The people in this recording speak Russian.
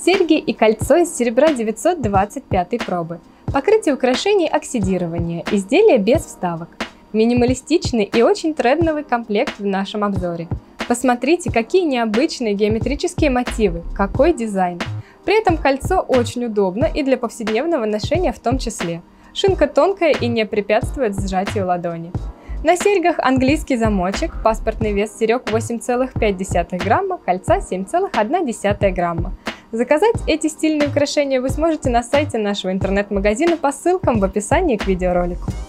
Серьги и кольцо из серебра 925 пробы. Покрытие украшений оксидирование, изделие без вставок. Минималистичный и очень трендовый комплект в нашем обзоре. Посмотрите, какие необычные геометрические мотивы, какой дизайн. При этом кольцо очень удобно и для повседневного ношения в том числе. Шинка тонкая и не препятствует сжатию ладони. На серьгах английский замочек, паспортный вес серег 8,5 грамма, кольца 7,1 грамма. Заказать эти стильные украшения вы сможете на сайте нашего интернет-магазина по ссылкам в описании к видеоролику.